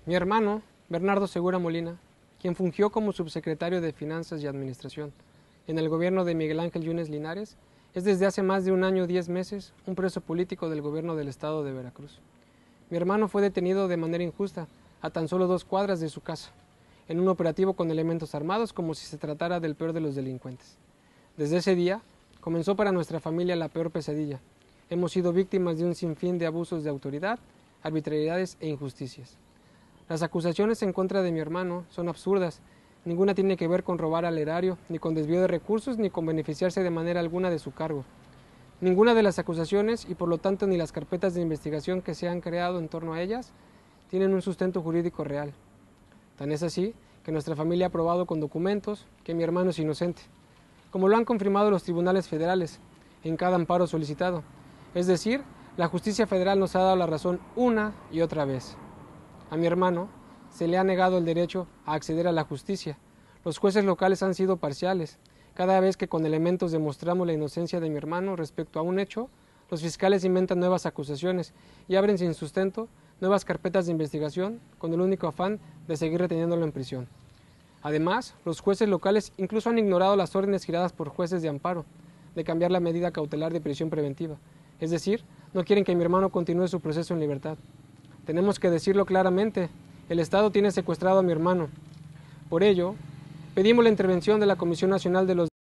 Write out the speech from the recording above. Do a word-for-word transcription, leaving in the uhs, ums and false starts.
Mi hermano, Bernardo Segura Molina, quien fungió como subsecretario de Finanzas y Administración en el gobierno de Miguel Ángel Yunes Linares, es desde hace más de un año diez meses un preso político del gobierno del estado de Veracruz. Mi hermano fue detenido de manera injusta a tan solo dos cuadras de su casa, en un operativo con elementos armados como si se tratara del peor de los delincuentes. Desde ese día, comenzó para nuestra familia la peor pesadilla. Hemos sido víctimas de un sinfín de abusos de autoridad, arbitrariedades e injusticias. Las acusaciones en contra de mi hermano son absurdas. Ninguna tiene que ver con robar al erario, ni con desvío de recursos, ni con beneficiarse de manera alguna de su cargo. Ninguna de las acusaciones, y por lo tanto ni las carpetas de investigación que se han creado en torno a ellas, tienen un sustento jurídico real. Tan es así que nuestra familia ha probado con documentos que mi hermano es inocente, como lo han confirmado los tribunales federales en cada amparo solicitado. Es decir, la justicia federal nos ha dado la razón una y otra vez. A mi hermano se le ha negado el derecho a acceder a la justicia. Los jueces locales han sido parciales. Cada vez que con elementos demostramos la inocencia de mi hermano respecto a un hecho, los fiscales inventan nuevas acusaciones y abren sin sustento nuevas carpetas de investigación con el único afán de seguir reteniéndolo en prisión. Además, los jueces locales incluso han ignorado las órdenes giradas por jueces de amparo de cambiar la medida cautelar de prisión preventiva. Es decir, no quieren que mi hermano continúe su proceso en libertad. Tenemos que decirlo claramente, el Estado tiene secuestrado a mi hermano. Por ello, pedimos la intervención de la Comisión Nacional de los